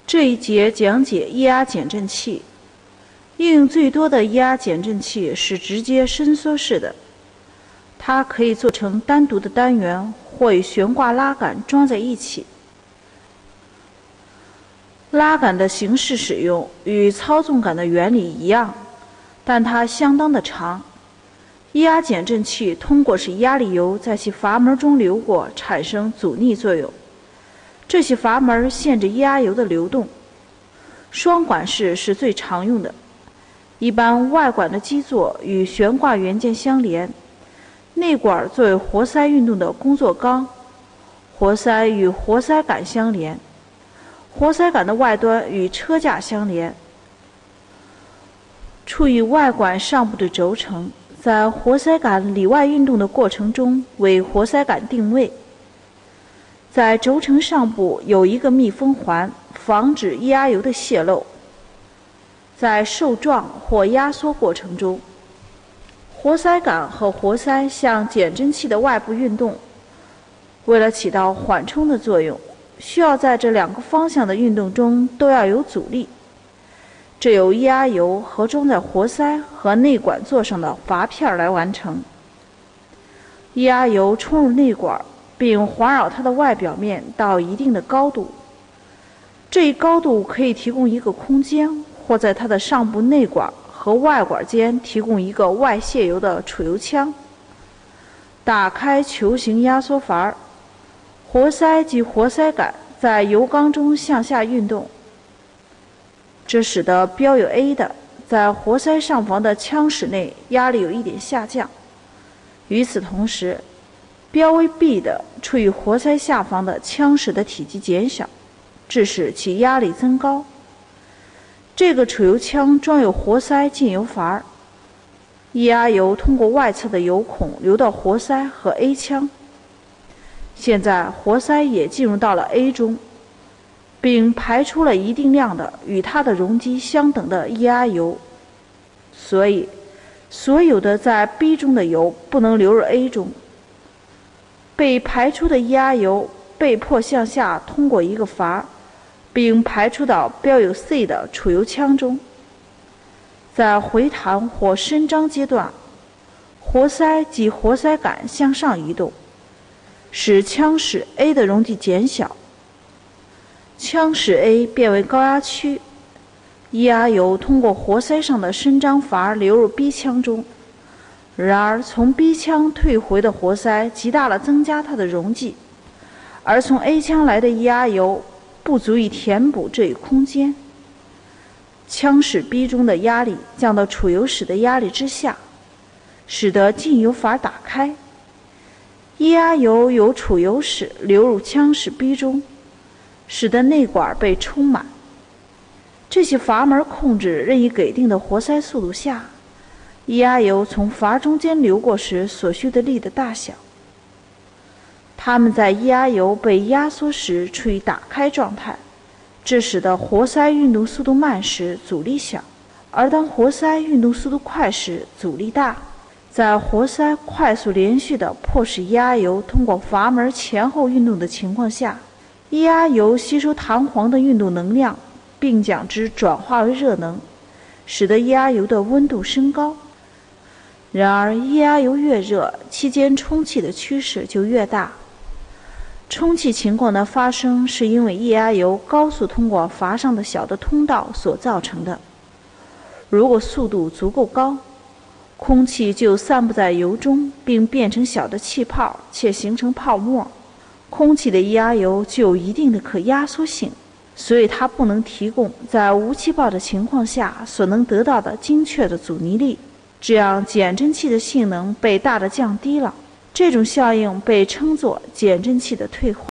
这一节讲解液压减震器。应用最多的液压减震器是直接伸缩式的，它可以做成单独的单元，或与悬挂拉杆装在一起。拉杆的形式使用与操纵杆的原理一样，但它相当的长。液压减震器通过使压力油在其阀门中流过，产生阻力作用。这些阀门限制液压油的流动。双管式是最常用的，一般外管的基座与悬挂元件相连，内管作为活塞运动的工作缸，活塞与活塞杆相连，活塞杆的外端与车架相连。处于外管上部的轴承，在活塞杆里外运动的过程中为活塞杆定位。在轴承上部有一个密封环，防止液压油的泄漏。在受撞或压缩过程中，活塞杆和活塞向减震器的外部运动。为了起到缓冲的作用，需要在这两个方向的运动中都要有阻力。这由液压油和装在活塞和内管座上的阀片来完成。液压油冲入内管，并环绕它的外表面到一定的高度。这一高度可以提供一个空间，或在它的上部内管和外管间提供一个外泄油的储油腔。打开球形压缩阀，活塞及活塞杆在油缸中向下运动，这使得标有 A 的在活塞上方的腔室内压力有一点下降。与此同时，标为 B 的处于活塞下方的腔室的体积减小，致使其压力增高。这个储油腔装有活塞进油阀，液压油通过外侧的油孔流到活塞和 A 腔。现在活塞也进入到了 A 中，并排出了一定量的与它的容积相等的液压油，所以所有的在 B 中的油不能流入 A 中。被排出的液压油被迫向下通过一个阀，并排出到标有 C 的储油腔中。在回弹或伸张阶段，活塞及活塞杆向上移动，使腔室 A 的容积减小。腔室 A 变为高压区，液压油通过活塞上的伸张阀流入 B 腔中。然而，从 B 腔退回的活塞极大地增加它的容积，而从 A 腔来的液压油不足以填补这一空间。腔室 B 中的压力降到储油室的压力之下，使得进油阀打开，液压油由储油室流入腔室 B 中，使得内管被充满。这些阀门控制任意给定的活塞速度下，液压油从阀中间流过时所需的力的大小。它们在液压油被压缩时处于打开状态，这使得活塞运动速度慢时阻力小，而当活塞运动速度快时阻力大。在活塞快速连续地迫使液压油通过阀门前后运动的情况下，液压油吸收弹簧的运动能量，并将之转化为热能，使得液压油的温度升高。然而，液压油越热，期间充气的趋势就越大。充气情况的发生是因为液压油高速通过阀上的小的通道所造成的。如果速度足够高，空气就散布在油中，并变成小的气泡，且形成泡沫。空气的液压油具有一定的可压缩性，所以它不能提供在无气泡的情况下所能得到的精确的阻尼力。这样减震器的性能被大大降低了，这种效应被称作减震器的退化。